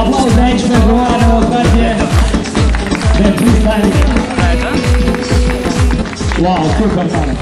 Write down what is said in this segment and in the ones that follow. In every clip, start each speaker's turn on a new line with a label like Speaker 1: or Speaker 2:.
Speaker 1: Aplauze aici pentru oare o ocazie de freestyle. Wow, super tare!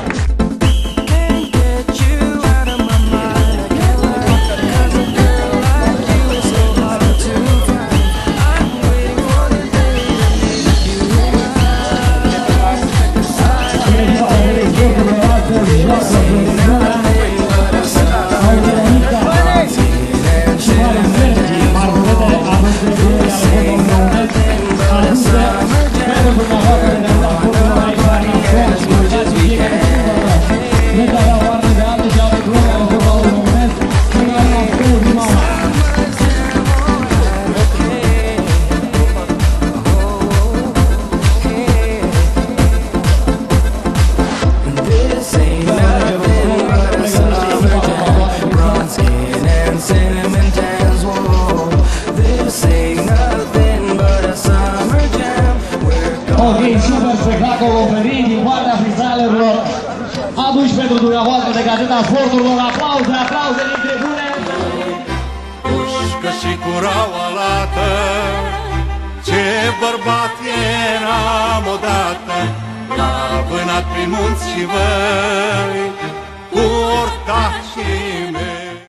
Speaker 1: Ok, super spectacol oferit din partea freestylerilor aduși pentru dumneavoastră de catena sporturilor. Aplauze, aplauze din tribune!
Speaker 2: Pușcă și curaua lată, ce bărbat eram odată, l-a vânat prin munți și văi.